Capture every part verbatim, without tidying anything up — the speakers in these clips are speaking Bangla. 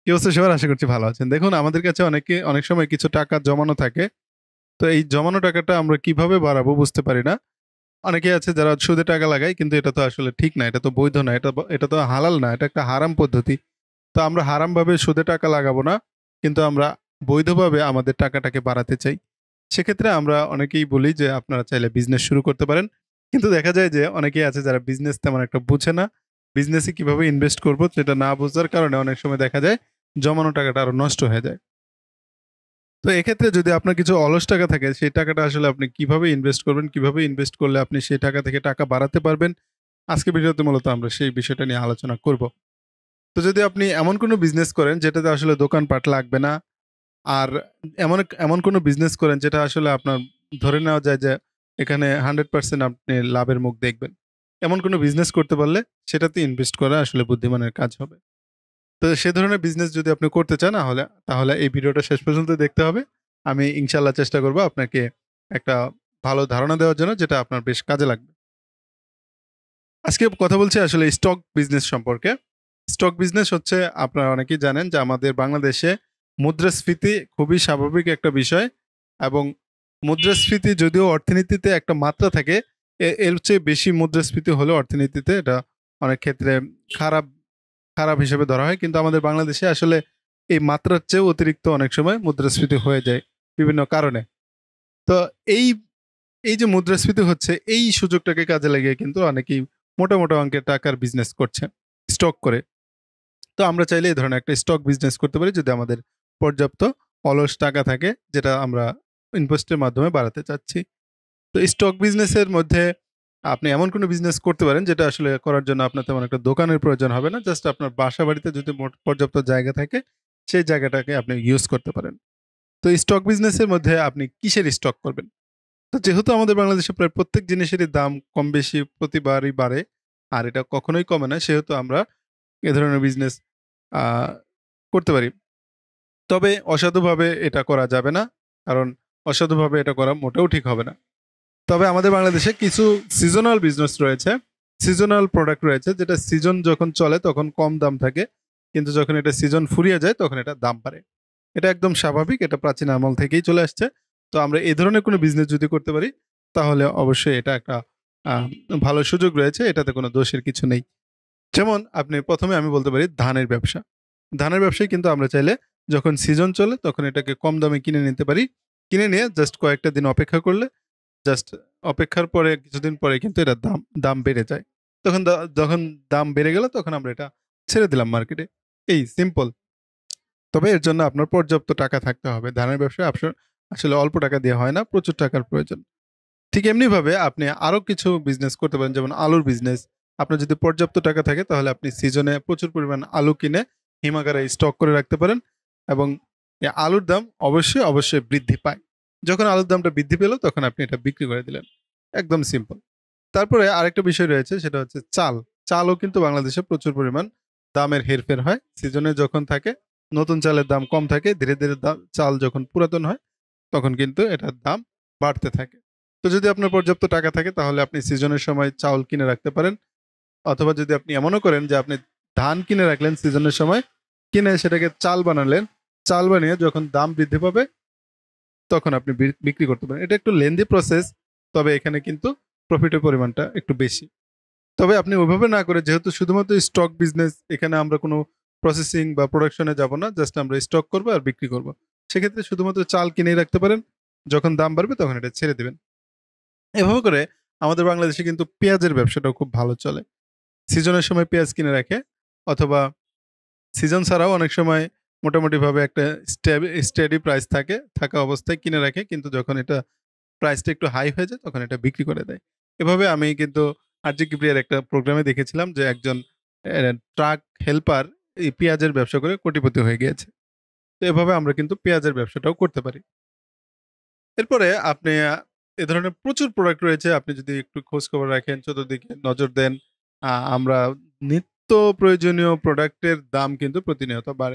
কি অবস্থা সবার? আশা করছি ভালো আছেন। দেখুন আমাদের কাছে অনেকে অনেক সময় কিছু টাকা জমানো থাকে। তো এই জমানো টাকাটা আমরা কিভাবে বাড়াবো বুঝতে পারি না। অনেকে আছে যারা সুদে টাকা লাগায় কিন্তু এটা তো আসলে ঠিক না। এটা তো বৈধ না। এটা ব এটা তো হালাল না। এটা একটা হারাম পদ্ধতি। তো আমরা হারামভাবে সুদে টাকা লাগাবো না। কিন্তু আমরা বৈধভাবে আমাদের টাকাটাকে বাড়াতে চাই। সেক্ষেত্রে আমরা অনেকেই বলি যে আপনারা চাইলে বিজনেস শুরু করতে পারেন। কিন্তু দেখা যায় যে অনেকেই আছে যারা বিজনেস তেমন একটা বুঝে না। বিজনেসে কিভাবে ইনভেস্ট করব সেটা না বোঝার কারণে অনেক সময় দেখা যায় জমানো টাকাটা আরো নষ্ট হয়ে যায়। তো এক্ষেত্রে যদি আপনার কিছু অলস টাকা থাকে সেই টাকাটা আসলে আপনি কিভাবে ইনভেস্ট করবেন, কিভাবে ইনভেস্ট করলে আপনি সেই টাকা থেকে টাকা বাড়াতে পারবেন। আজকের ভিডিওতে মূলত আমরা সেই বিষয়টা নিয়ে আলোচনা করব। তো যদি আপনি এমন কোনো বিজনেস করেন যেটাতে আসলে দোকানপাট লাগবে না, আর এমন এক এমন কোনো বিজনেস করেন যেটা আসলে আপনার ধরে নেওয়া যায় যে এখানে একশো পার্সেন্ট আপনি লাভের মুখ দেখবেন। এমন কোনো বিজনেস করতে পারলে সেটাতে ইনভেস্ট করা আসলে বুদ্ধিমানের কাজ হবে। তো সে ধরনের বিজনেস যদি আপনি করতে চান তাহলে তাহলে এই ভিডিওটা শেষ পর্যন্ত দেখতে হবে। আমি ইনশাআল্লাহ চেষ্টা করব আপনাকে একটা ভালো ধারণা দেওয়ার জন্য যেটা আপনার বেশ কাজে লাগবে। আজকে কথা বলছি আসলে স্টক বিজনেস সম্পর্কে। স্টক বিজনেস হচ্ছে আপনারা অনেকেই জানেন যে আমাদের বাংলাদেশে মুদ্রাস্ফীতি খুবই স্বাভাবিক একটা বিষয় এবং মুদ্রাস্ফীতি যদিও অর্থনীতিতে একটা মাত্রা থাকে, এ এর চেয়ে বেশি মুদ্রাস্ফীতি হলেও অর্থনীতিতে এটা অনেক ক্ষেত্রে খারাপ খারাপ হিসেবে ধরা হয়। কিন্তু আমাদের বাংলাদেশে আসলে এই মাত্রার চেয়েও অতিরিক্ত অনেক সময় মুদ্রাস্ফীতি হয়ে যায় বিভিন্ন কারণে। তো এই এই যে মুদ্রাস্ফীতি হচ্ছে এই সুযোগটাকে কাজে লাগিয়ে কিন্তু অনেকেই মোটা, মোটা অঙ্কের টাকার বিজনেস করছে স্টক করে। তো আমরা চাইলে এই ধরনের একটা স্টক বিজনেস করতে পারি যদি আমাদের পর্যাপ্ত অলস টাকা থাকে যেটা আমরা ইনভেস্টের মাধ্যমে বাড়াতে চাচ্ছি। তো স্টক বিজনেসের মধ্যে আপনি এমন কোনো বিজনেস করতে পারেন যেটা আসলে করার জন্য আপনার তেমন একটা দোকানের প্রয়োজন হবে না। জাস্ট আপনার বাসা বাড়িতে যদি মোট পর্যাপ্ত জায়গা থাকে সেই জায়গাটাকে আপনি ইউজ করতে পারেন। তো স্টক বিজনেসের মধ্যে আপনি কিসের স্টক করবেন? তো যেহেতু আমাদের বাংলাদেশে প্রায় প্রত্যেক জিনিসেরই দাম কম বেশি প্রতিবারই বাড়ে আর এটা কখনোই কমে না, সেহেতু আমরা এ ধরনের বিজনেস আ করতে পারি। তবে অসাধুভাবে এটা করা যাবে না। কারণ অসাধুভাবে এটা করা মোটেও ঠিক হবে না। তবে আমাদের বাংলাদেশে কিছু সিজনাল বিজনেস রয়েছে। সিজনাল প্রোডাক্ট রয়েছে যেটা সিজন যখন চলে তখন কম দাম থাকে। কিন্তু যখন এটা সিজন ফুরিয়ে যায় তখন এটার দাম বাড়ে। এটা একদম স্বাভাবিক। এটা প্রাচীন আমল থেকেই চলে আসছে। তো আমরা এই ধরনের কোনো বিজনেস যদি করতে পারি তাহলে অবশ্যই এটা একটা আ ভালো সুযোগ রয়েছে। এটাতে কোনো দোষের কিছু নেই। যেমন আপনি প্রথম এ আমি বলতে পারি ধানের ব্যবসা। ধানের ব্যবসায় কিন্তু আমরা চাইলে যখন সিজন চলে তখন এটাকে কম দামে কিনে নিতে পারি। কিনে নিয়ে জাস্ট কয়েকটা দিন অপেক্ষা করলে জাস্ট অপেক্ষার পরে কিছুদিন পরে কিন্তু এটার দাম দাম বেড়ে যায়। তখন দা যখন দাম বেড়ে গেল তখন আমরা এটা ছেড়ে দিলাম মার্কেটে। এই সিম্পল। তবে এর জন্য আপনার পর্যাপ্ত টাকা থাকতে হবে। ধানের ব্যবসায় আপস আসলে অল্প টাকা দিয়ে হয় না, প্রচুর টাকার প্রয়োজন। ঠিক এমনিভাবে আপনি আরো কিছু বিজনেস করতে পারেন যেমন আলুর বিজনেস। আপনার যদি পর্যাপ্ত টাকা থাকে তাহলে আপনি সিজনে প্রচুর পরিমাণ আলু কিনে হিমাগারে স্টক করে রাখতে পারেন এবং এই আলুর দাম অবশ্যই, অবশ্যই বৃদ্ধি পায়। যখন আলুর দামটা বৃদ্ধি পেল তখন আপনি এটা বিক্রি করে দিলেন। একদম সিম্পল। তারপরে আরেকটা বিষয় রয়েছে সেটা হচ্ছে চাল। চালও কিন্তু বাংলাদেশে প্রচুর পরিমাণ দামের হেরফের হয়। সিজনে যখন থাকে নতুন চালের দাম কম থাকে। ধীরে, ধীরে দা চাল যখন পুরাতন হয় তখন কিন্তু এটার দাম বাড়তে থাকে। তো যদি আপনার পর্যাপ্ত টাকা থাকে তাহলে আপনি সিজনের সময় চাউল কিনে রাখতে পারেন। অথবা যদি আপনি এমনও করেন যে আপনি ধান কিনে রাখলেন সিজনের সময়, কিনে সেটাকে চাল বানালেন। চাল বানিয়ে যখন দাম বৃদ্ধি পাবে তখন আপনি বি বিক্রি করতে পারেন। এটা একটু লেন্দি প্রসেস, তবে এখানে কিন্তু প্রফিটের পরিমাণটা একটু বেশি। তবে আপনি ওইভাবে না করে যেহেতু শুধুমাত্র স্টক বিজনেস, এখানে আমরা কোনো প্রসেসিং বা প্রোডাকশন এ যাব না। জাস্ট আমরা স্টক করব আর বিক্রি করব। সেক্ষেত্রে শুধুমাত্র চাল কিনেই রাখতে পারেন। যখন দাম বাড়বে তখন এটা ছেড়ে দিবেন। এভাবে করে আমাদের বাংলাদেশে কিন্তু পেঁয়াজের ব্যবসাটাও খুব ভালো চলে। সিজনের সময় পেঁয়াজ কিনে রাখে অথবা সিজন ছাড়াও অনেক সময় মোটামুটিভাবে একটা স্ট্যাবি স্টেডি প্রাইস থাকে। থাকা অবস্থায় কিনে রাখে। কিন্তু যখন এটা প্রাইসটা একটু হাই হয়ে যায় তখন এটা বিক্রি করে দেয়। এভাবে আমি কিন্তু আর জি কিবরিয়ার একটা প্রোগ্রামে দেখেছিলাম যে একজন অ্যা ট্রাক হেল্পার এই পেঁয়াজের ব্যবসা করে কোটিপতি হয়ে গিয়েছে। তো এভাবে আমরা কিন্তু পেঁয়াজের ব্যবসাটাও করতে পারি। এরপরে আপনি আ এ ধরনের প্রচুর প্রোডাক্ট রয়েছে। আপনি যদি একটু খোঁজখবর রাখেন, চতুর্দিকে নজর দেন, আ আমরা নিত্য প্রয়োজনীয় প্রোডাক্টের দাম কিন্তু প্রতিনিয়ত বাড়ে।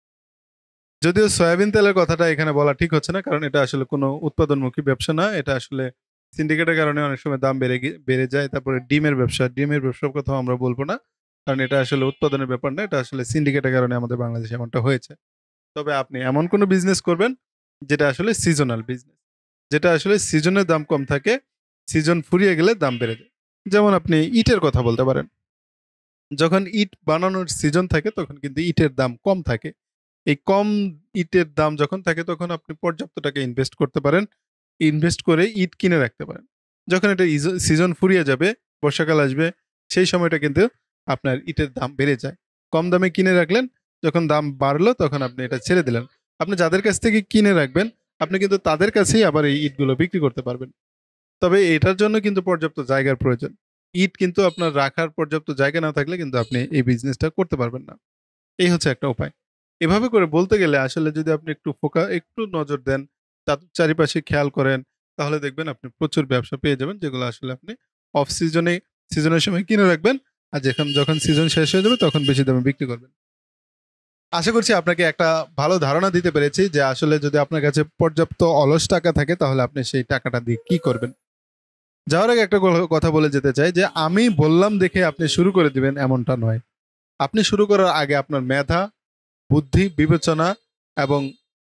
যদিও সয়াবিন তেলের কথাটা এখানে বলা ঠিক হচ্ছে না। কারণ এটা আসলে কোনো উৎপাদনমুখী ব্যবসা না। এটা আসলে সিন্ডিকেটের কারণে অনেক সময় দাম বেড়ে গি বেড়ে যায়। তারপরে ডিমের ব্যবসা, ডিমের ব্যবসার কথাও আমরা বলব না। কারণ এটা আসলে উৎপাদনের ব্যাপার না, এটা আসলে সিন্ডিকেটের কারণে আমাদের বাংলাদেশে এমনটা হয়েছে। তবে আপনি এমন কোনো বিজনেস করবেন যেটা আসলে সিজনাল বিজনেস, যেটা আসলে সিজনের দাম কম থাকে, সিজন ফুরিয়ে গেলে দাম বেড়ে যায়। যেমন আপনি ইটের কথা বলতে পারেন। যখন ইট বানানোর সিজন থাকে তখন কিন্তু ইটের দাম কম থাকে। এই কম ইটের দাম যখন থাকে তখন আপনি পর্যাপ্ত টাকা ইনভেস্ট করতে পারেন। ইনভেস্ট করে ইট কিনে রাখতে পারেন। যখন এটা ইজ- সিজন ফুরিয়ে যাবে, বর্ষাকাল আসবে, সেই সময়টা কিন্তু আপনার ইটের দাম বেড়ে যায়। কম দামে কিনে রাখলেন, যখন দাম বাড়লো তখন আপনি এটা ছেড়ে দিলেন। আপনি যাদের কাছ থেকে কিনে রাখবেন, আপনি কিন্তু তাদের কাছেই আবার এই ইটগুলো বিক্রি করতে পারবেন। তবে এটার জন্য কিন্তু পর্যাপ্ত জায়গার প্রয়োজন। ইট কিন্তু আপনার রাখার পর্যাপ্ত জায়গা না থাকলে কিন্তু আপনি এই বিজনেসটা করতে পারবেন না। এই হচ্ছে একটা উপায়। এভাবে করে বলতে গেলে আসলে যদি আপনি একটু ফোকা একটু নজর দেন, তার চারিপাশে খেয়াল করেন, তাহলে দেখবেন আপনি প্রচুর ব্যবসা পেয়ে যাবেন, যেগুলো আসলে আপনি অফ সিজনে সিজনের সময় কিনে রাখবেন। আর যখন যখন সিজন শেষ হয়ে যাবে তখন বেশি দামে বিক্রি করবেন। আশা করছি আপনাকে একটা ভালো ধারণা দিতে পেরেছি যে আসলে যদি আপনার কাছে পর্যাপ্ত অলস টাকা থাকে তাহলে আপনি সেই টাকাটা দিয়ে কি করবেন। যাওয়ার আগে একটা ক- কথা বলে যেতে চাই যে আমি বললাম দেখে আপনি শুরু করে দিবেন এমনটা নয়। আপনি শুরু করার আগে আপনার মেধা, বুদ্ধি, বিবেচনা এবং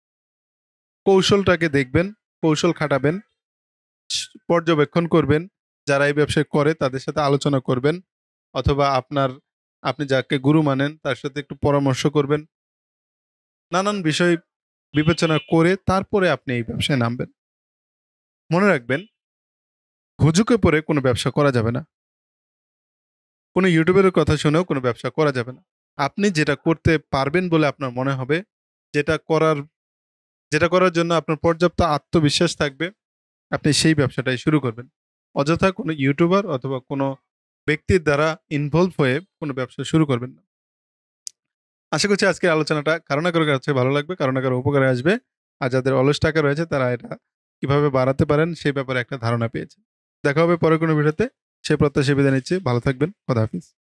কৌশলটাকে দেখবেন, কৌশল খাটাবেন, স- পর্যবেক্ষণ করবেন, যারা এই ব্যবসায় করে তাদের সাথে আলোচনা করবেন, অথবা আপনার আপনি যাকে গুরু মানেন তার সাথে একটু পরামর্শ করবেন। নানান বিষয় বিবেচনা করে তারপরে আপনি এই ব্যবসায় নামবেন। মনে রাখবেন, হুজুকে পড়ে কোনো ব্যবসা করা যাবে না। কোনো ইউটিউবের কথা শুনেও কোনো ব্যবসা করা যাবে না। আপনি যেটা করতে পারবেন বলে আপনার মনে হবে, যেটা করার যেটা করার জন্য আপনার পর্যাপ্ত আত্মবিশ্বাস থাকবে, আপনি সেই ব্যবসাটাই শুরু করবেন। অযথা কোনো ইউটিউবার অথবা কোনো ব্যক্তির দ্বারা ইনভলভ হয়ে কোনো ব্যবসা শুরু করবেন না। আশা করছি আজকের আলোচনাটা কারো না কারো কাছে ভালো লাগবে, কারো না কারো উপকারে আসবে। আর যাদের অলস টাকা রয়েছে তারা এটা কিভাবে বাড়াতে পারেন সেই ব্যাপারে একটা ধারণা পেয়েছে। দেখা হবে পরে কোনো ভিডিওতে। সে প্রত্যাশা বিদায় নিচ্ছি। ভালো থাকবেন। খোদা হাফিজ।